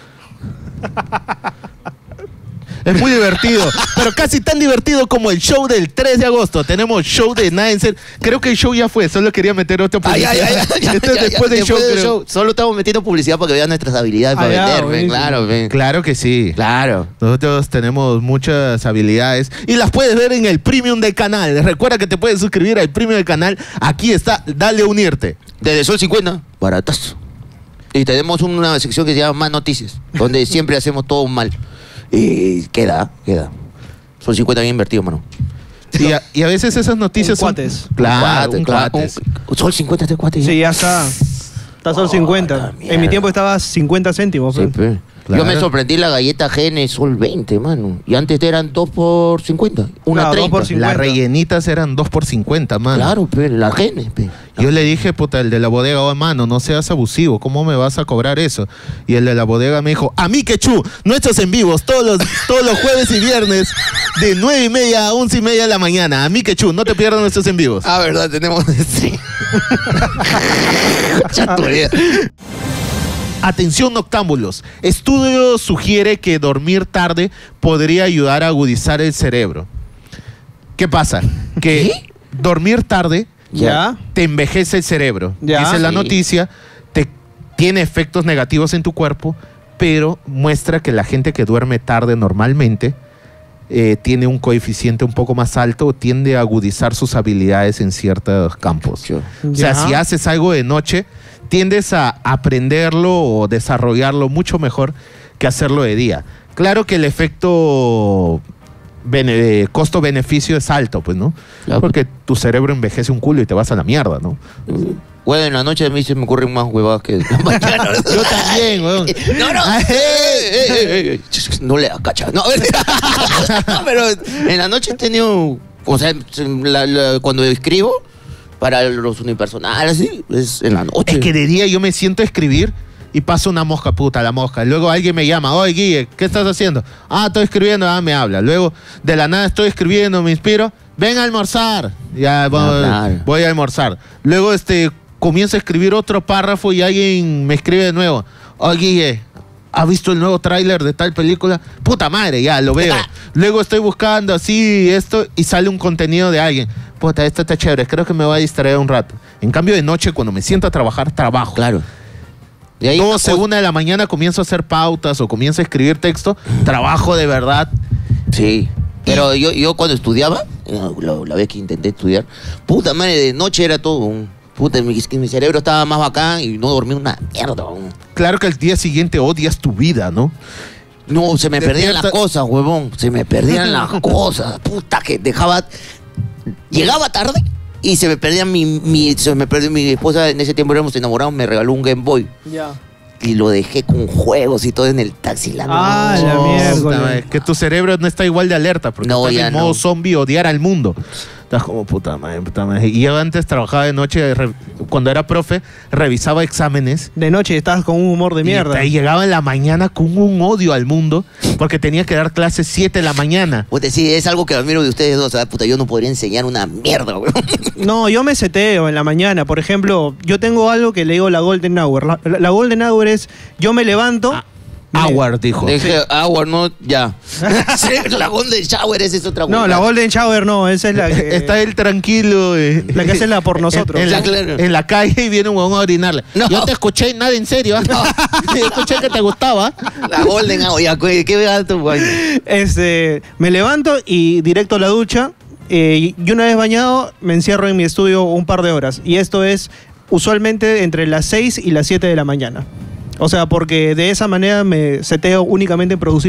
Es muy divertido, pero casi tan divertido como el show del 3 de agosto. Tenemos show de Nada en Serio. Creo que el show ya fue, solo quería meter otra publicidad. Esto es después del show. Solo estamos metiendo publicidad para que vean nuestras habilidades para vender. Claro, claro que sí. Claro. Nosotros tenemos muchas habilidades y las puedes ver en el premium del canal. Recuerda que te puedes suscribir al premium del canal. Aquí está, dale a unirte. Desde Sol 50, baratazo. Y tenemos una sección que se llama Más Noticias, donde siempre hacemos todo mal. Queda. Son 50 bien invertidos, mano. Y a veces esas noticias son... Cuates. Claro, un Claro, cuates. Son 50 este cuate. Sí, ya está. Está Sol 50. la En mi mierda. tiempo estaba 50 céntimos. Sí, pe. pe. Claro. Yo me sorprendí la galleta GN Sol 20, mano. Y antes eran 2 por 50. Una Claro, 30. 2 por 50. Las rellenitas eran 2 por 50, man. Claro, pe, la GN, pe. Yo le dije, puta, el de la bodega, oh, mano, no seas abusivo, ¿cómo me vas a cobrar eso? Y el de la bodega me dijo, a mí que chu, nuestros en vivos, todos los jueves y viernes, de 9:30 a 11:30 de la mañana. A mí que chu, no te pierdas nuestros en vivos. Ah, verdad, tenemos... Sí. Chaturía. Atención noctámbulos, estudio sugiere que dormir tarde podría ayudar a agudizar el cerebro. ¿Qué pasa? Que dormir tarde Ya. te envejece el cerebro. Ya. Dice la Sí. noticia, tiene efectos negativos en tu cuerpo, pero muestra que la gente que duerme tarde normalmente tiene un coeficiente un poco más alto, tiende a agudizar sus habilidades en ciertos campos. Sure. O sea, Ya. si haces algo de noche, tiendes a aprenderlo o desarrollarlo mucho mejor que hacerlo de día. Claro que el efecto costo-beneficio es alto, pues, ¿no? Claro. Porque tu cerebro envejece un culo y te vas a la mierda, ¿no? Bueno, en la noche a mí se me ocurren más huevadas que en la mañana. Yo también, weón. No, no le cacha. No, no, pero en la noche he tenido, o sea, cuando escribo para los unipersonales, así, es en la noche. Es que de día yo me siento a escribir y pasa una mosca, puta, la mosca. Luego alguien me llama, oye, Guille, ¿qué estás haciendo? Ah, estoy escribiendo, me habla. Luego, de la nada estoy escribiendo, me inspiro, ven a almorzar. Ya, claro. voy a almorzar. Luego, comienzo a escribir otro párrafo y alguien me escribe de nuevo, oye, Guille, ¿has visto el nuevo tráiler de tal película? Puta madre, ya, lo veo. Luego estoy buscando así esto y sale un contenido de alguien. Puta, esto está chévere, creo que me va a distraer un rato. En cambio, de noche, cuando me siento a trabajar, trabajo. Claro. Y ahí 12, 1 de la mañana comienzo a hacer pautas o comienzo a escribir texto, trabajo de verdad. Sí. Pero yo cuando estudiaba, la vez que intenté estudiar, puta madre, de noche era todo puta, mi cerebro estaba más bacán y no dormía una mierda. Claro que al día siguiente odias tu vida, ¿no? No, se me perdían Despierta- las cosas, huevón. Se me perdían las cosas. Puta, que dejaba... Llegaba tarde y se me perdía se me perdió mi esposa. En ese tiempo éramos enamorados, me regaló un Game Boy. Ya. Y lo dejé con juegos y todo en el taxi. La Ah, la noche. mierda. Puta madre, que tu cerebro no está igual de alerta porque No, estás ya en modo no. zombie, odiar al mundo. Estás como puta madre, puta madre. Y yo antes trabajaba de noche, cuando era profe, revisaba exámenes. De noche estabas con un humor de mierda. Y llegaba en la mañana con un odio al mundo porque tenía que dar clases 7 de la mañana. Puta, sí, es algo que admiro de ustedes dos. ¿Sabes? Puta, yo no podría enseñar una mierda, huevón. No, yo me seteo en la mañana. Por ejemplo, yo tengo algo que le digo la Golden Hour. La Golden Hour es, yo me levanto... Hour, dijo. Dejé agua, no, ya. Sí, la Golden Shower, esa es otra No, huevada. la Golden Shower no, esa es la que... Está él tranquilo. La que hace la por nosotros. En la, Ya, claro. en la calle y viene un huevón a orinarle. No. Yo te escuché nada en serio. Yo escuché que te gustaba. La Golden Hour, ya, qué alto, güey. Me levanto y directo a la ducha. Y una vez bañado, me encierro en mi estudio un par de horas. Y esto es usualmente entre las 6 y las 7 de la mañana. O sea, porque de esa manera me seteo únicamente en producir.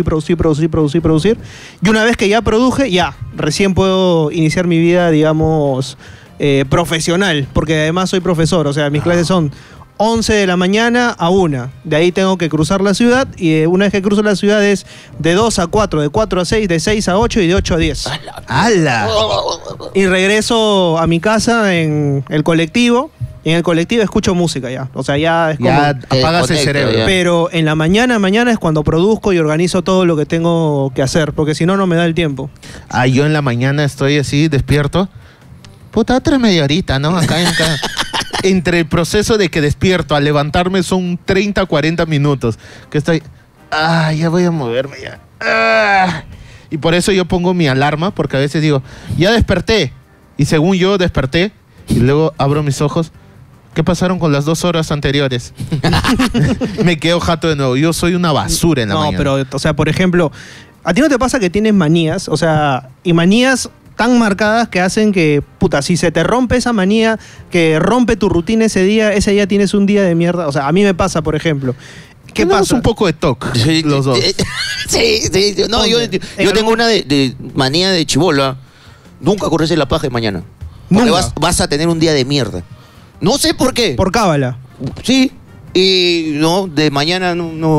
Y una vez que ya produje, ya, recién puedo iniciar mi vida, digamos, profesional. Porque además soy profesor, o sea, mis clases son 11 de la mañana a 1. De ahí tengo que cruzar la ciudad y una vez que cruzo la ciudad es de 2 a 4, de 4 a 6, de 6 a 8 y de 8 a 10. ¡Hala! Y regreso a mi casa en el colectivo. Y en el colectivo escucho música ya. O sea, ya es como... Ya te apagas el desconecta, cerebro. ya. Pero en la mañana es cuando produzco y organizo todo lo que tengo que hacer. Porque si no, no me da el tiempo. Ah, yo en la mañana estoy así, despierto. Puta, otra media horita, ¿no? Acá. Entre el proceso de que despierto a levantarme son 30, 40 minutos. Que estoy... Ah, ya voy a moverme ya. Ah. Y por eso yo pongo mi alarma, porque a veces digo, ya desperté. Y según yo desperté, y luego abro mis ojos. ¿Qué pasaron con las 2 horas anteriores? Me quedo jato de nuevo. Yo soy una basura en la mañana. No, pero, o sea, por ejemplo, ¿a ti no te pasa que tienes manías? O sea, y manías tan marcadas que hacen que, puta, si se te rompe esa manía, que rompe tu rutina ese día tienes un día de mierda. O sea, a mí me pasa, por ejemplo, ¿Qué Tenemos pasa? un poco de TOC, los dos. Sí. No, yo tengo una de manía de chibola. Nunca corres la paja de mañana. Porque Nunca. vas a tener un día de mierda. No sé por qué. Por cábala. Sí. Y no, de mañana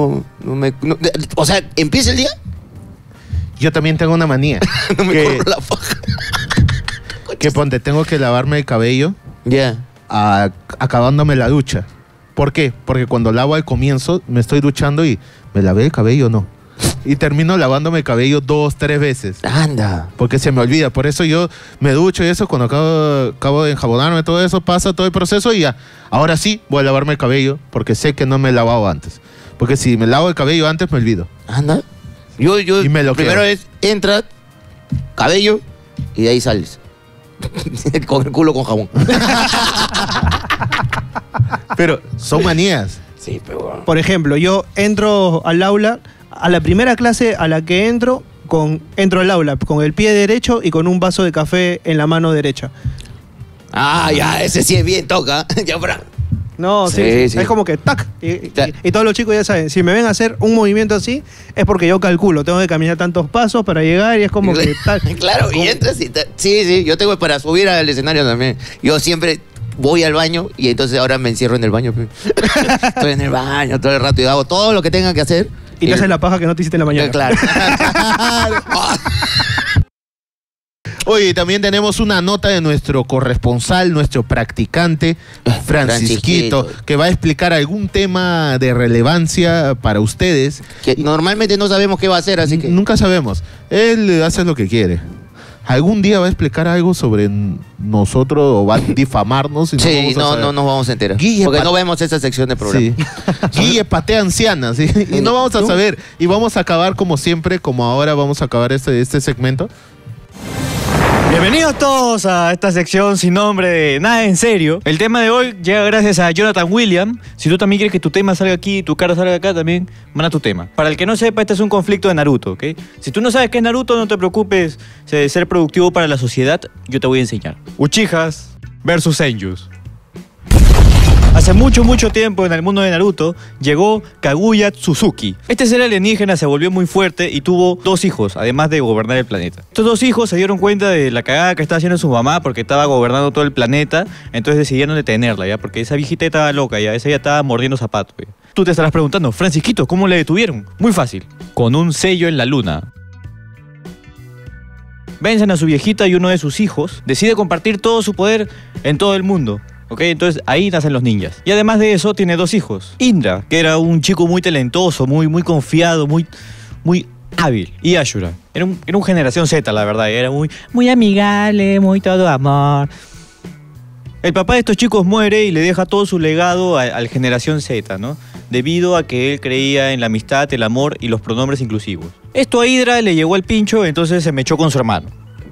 o sea, empieza el día, Yo también tengo una manía. no me que, corro la paja. que ponte, tengo que lavarme el cabello Ya. acabándome la ducha. ¿Por qué? Porque cuando lavo al comienzo, me estoy duchando y me lavé el cabello o no. Y termino lavándome el cabello 2, 3 veces. Anda. Porque se me olvida. Por eso yo me ducho y eso, cuando acabo de enjabonarme, todo eso, pasa todo el proceso y ya. Ahora sí voy a lavarme el cabello porque sé que no me he lavado antes. Porque si me lavo el cabello antes, me olvido. Anda. Yo Y me lo primero quedo. es, entra, cabello, y de ahí sales. Con el culo con jabón. Pero son manías. Sí, pero... Por ejemplo, yo entro al aula, a la primera clase a la que entro al aula con el pie derecho y con un vaso de café en la mano derecha. Ah, ya, ese sí es bien, toca. Ya, Fran. No, sí, Sí, sí. es como que tac. Ya. Y todos los chicos ya saben, si me ven hacer un movimiento así, es porque yo calculo, tengo que caminar tantos pasos para llegar y es como que tal. Claro, y entras y sí, yo tengo para subir al escenario también. Yo siempre voy al baño y entonces ahora me encierro en el baño. Pe. Estoy en el baño todo el rato y hago todo lo que tenga que hacer. Y te haces la paja que no te hiciste en la mañana. Claro. Oye, también tenemos una nota de nuestro corresponsal, nuestro practicante, Francisquito, que va a explicar algún tema de relevancia para ustedes. Que normalmente no sabemos qué va a hacer, así que... Nunca sabemos. Él hace lo que quiere. Algún día va a explicar algo sobre nosotros o va a difamarnos. Y Sí, vamos a saber. no nos vamos a enterar. Guille porque Pat- no vemos esa sección de programa. Sí. Guille patea ancianas, ¿sí? Y no vamos a saber. Y vamos a acabar como siempre, como ahora vamos a acabar este segmento. Bienvenidos todos a esta sección sin nombre de Nada en Serio. El tema de hoy llega gracias a Jonathan William. Si tú también quieres que tu tema salga aquí, tu cara salga acá también, manda tu tema. Para el que no sepa, este es un conflicto de Naruto, ¿ok? Si tú no sabes qué es Naruto, no te preocupes. Ser productivo para la sociedad, yo te voy a enseñar. Uchihas versus Senjus. Hace mucho tiempo en el mundo de Naruto llegó Kaguya Tsuzuki. Este ser alienígena se volvió muy fuerte y tuvo 2 hijos, además de gobernar el planeta. Estos 2 hijos se dieron cuenta de la cagada que estaba haciendo su mamá porque estaba gobernando todo el planeta, entonces decidieron detenerla, ¿ya? Porque esa viejita estaba loca, ¿ya? Esa ya estaba mordiendo zapatos, ¿ya? Tú te estarás preguntando, Francisquito, ¿cómo le detuvieron? Muy fácil, con un sello en la luna. Vencen a su viejita y uno de sus hijos decide compartir todo su poder en todo el mundo. ¿Ok? Entonces ahí nacen los ninjas. Y además de eso tiene 2 hijos. Indra, que era un chico muy talentoso, muy confiado, muy hábil. Y Ashura. Era un generación Z, la verdad. Era muy amigable, muy todo amor. El papá de estos chicos muere y le deja todo su legado al generación Z, ¿no? Debido a que él creía en la amistad, el amor y los pronombres inclusivos. Esto a Indra le llegó al pincho, entonces se mechó con su hermano.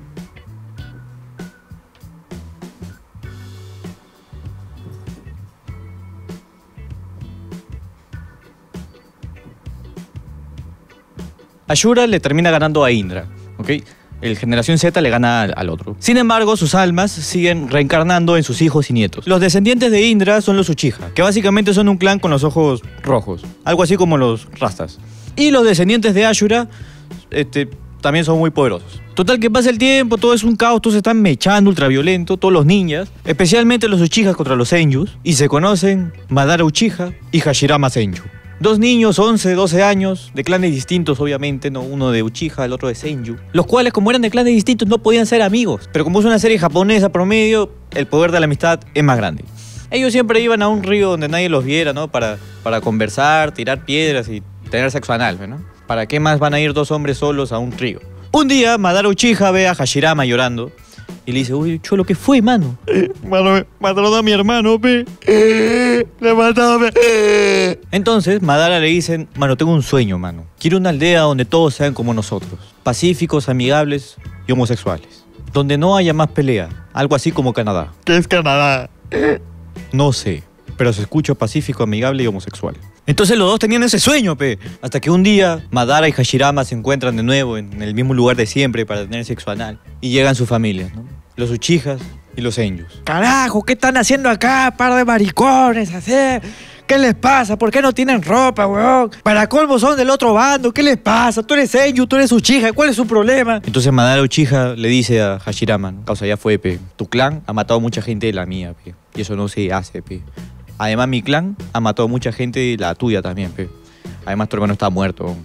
Ashura le termina ganando a Indra, ¿ok? El generación Z le gana al otro. Sin embargo, sus almas siguen reencarnando en sus hijos y nietos. Los descendientes de Indra son los Uchiha, que básicamente son un clan con los ojos rojos. Algo así como los Rastas. Y los descendientes de Ashura también son muy poderosos. Total que pasa el tiempo, todo es un caos, todos se están mechando ultraviolento, todos los ninjas, especialmente los Uchihas contra los Senjus, y se conocen Madara Uchiha y Hashirama Senju. 2 niños, 11, 12 años, de clanes distintos obviamente, ¿no? Uno de Uchiha, el otro de Senju, los cuales como eran de clanes distintos no podían ser amigos, pero como es una serie japonesa promedio, el poder de la amistad es más grande. Ellos siempre iban a un río donde nadie los viera, ¿no? Para conversar, tirar piedras y tener sexo anal, ¿no? ¿Para qué más van a ir 2 hombres solos a un río? Un día, Madara Uchiha ve a Hashirama llorando y le dice, uy, cholo, ¿qué fue, mano? Mano, mataron a mi hermano, pe. Le mataron, pe. Entonces, Madara le dice, mano, tengo un sueño, mano. Quiero una aldea donde todos sean como nosotros. Pacíficos, amigables y homosexuales. Donde no haya más pelea. Algo así como Canadá. ¿Qué es Canadá? No sé, pero se escucha pacífico, amigable y homosexual. Entonces los dos tenían ese sueño, pe. Hasta que un día Madara y Hashirama se encuentran de nuevo en el mismo lugar de siempre para tener sexo anal. Y llegan sus familias, ¿no? Los Uchihas y los Senjus. Carajo, ¿qué están haciendo acá? Par de maricones, hacer. ¿Qué les pasa? ¿Por qué no tienen ropa, weón? Para colmo son del otro bando. ¿Qué les pasa? Tú eres Senju, tú eres Uchiha. ¿Cuál es su problema? Entonces Madara Uchiha le dice a Hashirama, ¿no? Causa, ya fue, pe. Tu clan ha matado a mucha gente de la mía, pe. Y eso no se hace, pe. Además, mi clan ha matado a mucha gente de la tuya también, pe. Además, tu hermano está muerto.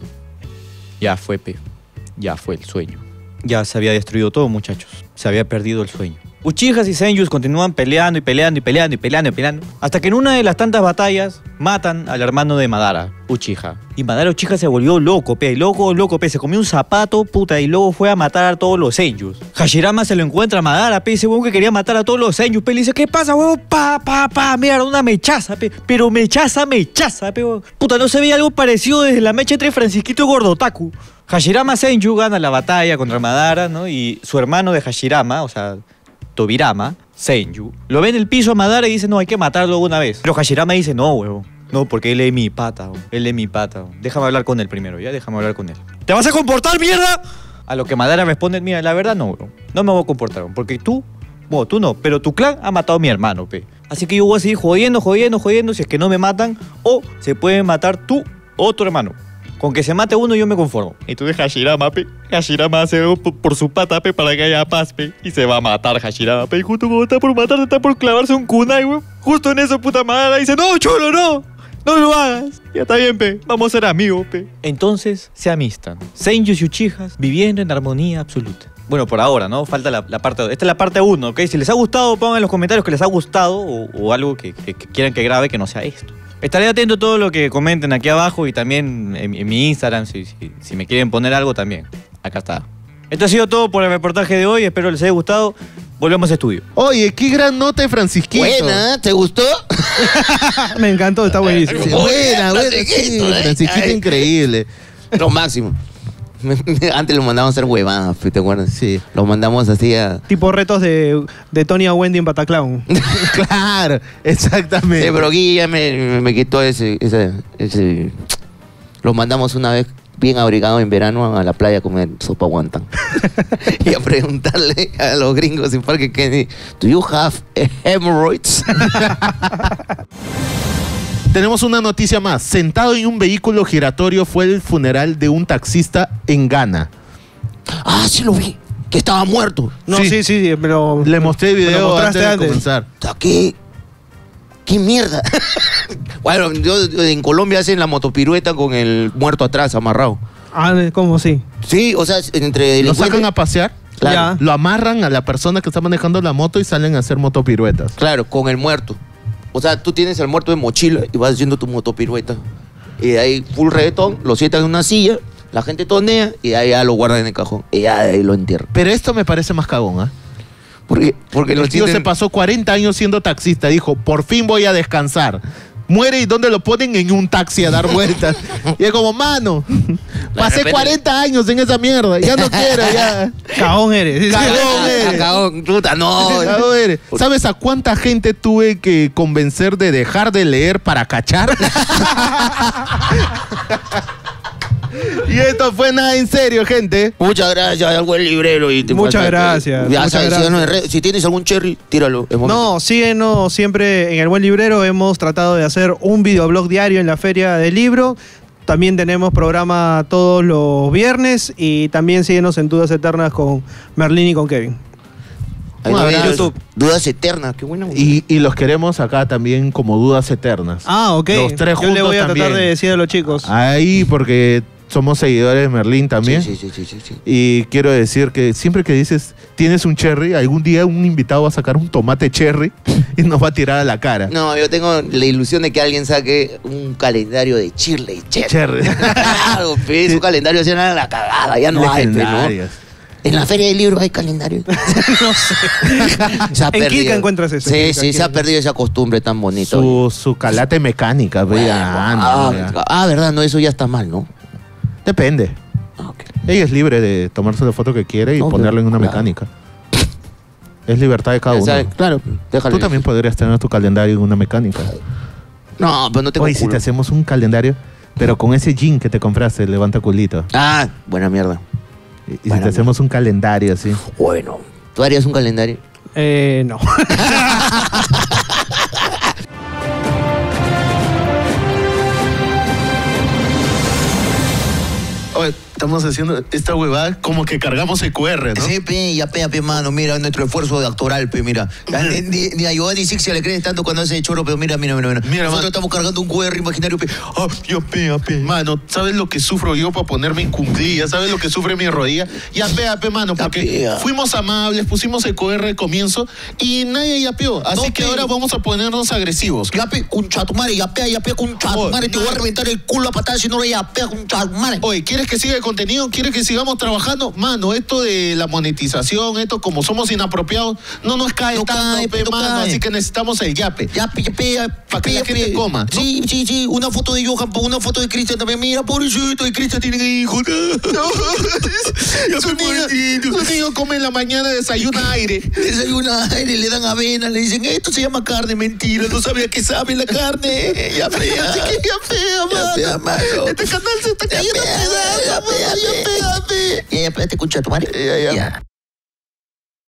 Ya fue, pe. Ya fue el sueño. Ya se había destruido todo, muchachos. Se había perdido el sueño. Uchihas y Senjus continúan peleando y peleando y peleando y peleando y peleando, hasta que en una de las tantas batallas matan al hermano de Madara, Uchiha. Y Madara Uchiha se volvió loco, pe, se comió un zapato, puta, y luego fue a matar a todos los Senjus. Hashirama se lo encuentra a Madara, pe, ese huevón que quería matar a todos los Senjus, pe, le dice, ¿qué pasa, huevón? Mira, una mechaza, pe, pero mechaza, pe, huevón. Puta, no se veía algo parecido desde la mecha entre Francisquito y Gordotaku. Hashirama Senju gana la batalla contra Madara, ¿no? Y su hermano de Hashirama, o sea, Tobirama, Senju, lo ve en el piso a Madara y dice, no, hay que matarlo una vez. Pero Hashirama dice, no, huevón. No, porque él es mi pata, huevón. Él es mi pata, huevón. Déjame hablar con él primero, ¿ya? Déjame hablar con él. ¿Te vas a comportar, mierda? A lo que Madara responde, mira, la verdad no, huevón. No me voy a comportar, huevón. Porque tú, bueno, tú no, pero tu clan ha matado a mi hermano, pe. Así que yo voy a seguir jodiendo, si es que no me matan, o se puede matar tú o tu hermano. Con que se mate uno yo me conformo. Entonces Hashirama, pe. Hashirama hace algo por su pata, pe, para que haya paz, pe. Y se va a matar Hashirama, pe. Y justo como está por matarse, está por clavarse un kunai, weón. Justo en eso, puta madre, dice, no, cholo, no. No lo hagas. Ya está bien, pe. Vamos a ser amigos, pe. Entonces se amistan. Senjus y Uchihas viviendo en armonía absoluta. Bueno, por ahora, ¿no? Falta la parte 2. Esta es la parte 1, ¿ok? Si les ha gustado, pongan en los comentarios que les ha gustado o algo que quieran que grabe que no sea esto. Estaré atento a todo lo que comenten aquí abajo y también en mi Instagram, si me quieren poner algo también. Acá está. Esto ha sido todo por el reportaje de hoy, espero les haya gustado. Volvemos a estudio. Oye, qué gran nota de Francisquito. Buena, ¿te gustó? Me encantó, está buenísimo. Sí, buena, sí, Francisquito increíble. Lo máximo. Antes lo mandamos a hacer huevadas, ¿te acuerdas? Sí. Lo mandamos así a... Tipo retos de Tony a Wendy en Pataclown. Claro, exactamente. Sí, pero Guille ya me quitó ese... Lo mandamos una vez bien abrigado en verano a la playa a comer sopa wonton. Y a preguntarle a los gringos en Parque Kennedy, ¿do you have hemorrhoids? Tenemos una noticia más. Sentado en un vehículo giratorio fue el funeral de un taxista en Ghana. Ah, sí lo vi, que estaba muerto. No, sí, pero... Le mostré el me lo video mostraste antes de comenzar. O sea, ¿qué mierda? Bueno, en Colombia hacen la motopirueta con el muerto atrás, amarrado. Ah, ¿cómo sí? Sí, o sea, entre... Lo sacan a pasear, Claro. Ya. lo amarran a la persona que está manejando la moto y salen a hacer motopiruetas. Claro, con el muerto. O sea, tú tienes el muerto de mochila y vas haciendo tu motopirueta. Y de ahí, full reggaetón, lo sientan en una silla, la gente tonea y de ahí ya lo guardan en el cajón. Y ya de ahí lo entierran. Pero esto me parece más cagón, ¿ah? Porque El tío se pasó 40 años siendo taxista. Dijo, por fin voy a descansar. Muere y ¿dónde lo ponen? En un taxi a dar vueltas. Y es como, mano, pasé repente- 40 años en esa mierda. Ya no quiero, ya. Cagón eres. Cagón eres. Cagón, puta, no. Cagón eres. ¿Sabes a cuánta gente tuve que convencer de dejar de leer para cachar? Y esto fue nada en serio, gente. Muchas gracias al buen librero. Y Muchas gracias, Ya muchas sabes, gracias. síganos en redes. Si tienes algún cherry, tíralo. Es momento. No, síguenos siempre en El Buen Librero. Hemos tratado de hacer un videoblog diario en la Feria del Libro. También tenemos programa todos los viernes y también síguenos en Dudas Eternas con Merlín y con Kevin. Ahí Bueno, no en hay YouTube. Dudas eternas, qué buena. Y los queremos acá también como dudas eternas. Ah, ok. Los tres Yo le juntos voy a tratar también. de decir a los chicos. Ahí, porque somos seguidores de Merlín también. Sí. Y quiero decir que siempre que dices tienes un cherry, algún día un invitado va a sacar un tomate cherry y nos va a tirar a la cara. No, yo tengo la ilusión de que alguien saque un calendario de Shirley Cherry. Cherry. Claro, pe, su calendario se llama la cagada, ya no hay, pe, ¿no? Legendarias. En la Feria del Libro hay calendario. No sé. Se ha En perdido. Kika encuentras eso. Sí, En sí, Kika. se ha perdido esa costumbre tan bonita. Su calate mecánica, ve, ya. Verdad, no, eso ya está mal, ¿no? Depende. Ah, ok. Ella es libre de tomarse la foto que quiere y Ok, ponerla en una claro. mecánica. Es libertad de cada Ya uno. sabes, claro, déjalo. Tú también podrías tener tu calendario en una mecánica. No, pero no tengo Oye, si culo. te hacemos un calendario, pero con ese jean que te compraste, levanta culito. Ah, buena mierda. Y si Bueno, te hacemos un calendario así. Bueno, ¿tú harías un calendario? No. estamos haciendo esta huevada como que cargamos el QR, ¿no? Sí, ya, mano, mira nuestro esfuerzo actoral, mira. Ni a Giovanni Sixia le crees tanto cuando hace choro, pero mira. Nosotros estamos cargando un QR imaginario, Mano, ¿sabes lo que sufro yo para ponerme en cuclillas? ¿Sabes lo que sufre mi rodilla? Mano, porque fuimos amables, pusimos el QR al comienzo y nadie yapeó. Así que ahora vamos a ponernos agresivos. Un chatumare, yapea, un chatumare, te voy a reventar el culo a patadas si no le yapea, un chatumare. Oye, ¿quieres que siga el contenido? ¿Quieres que sigamos trabajando? Mano, esto de la monetización, esto como somos inapropiados, no nos cae tanto, mano. Así que necesitamos el yape. Para que la gente coma, ¿no? Sí, una foto de Johan, una foto de Cristian también. Mira, pobrecito, y Cristian tiene hijos. Su niño come en la mañana, desayuna aire, le dan avena, le dicen, esto se llama carne, mentira, no sabía que sabe la carne. Ya fea, mano. Este canal se está cayendo a pedazos, ya, espérate, escucha tu madre. Ya.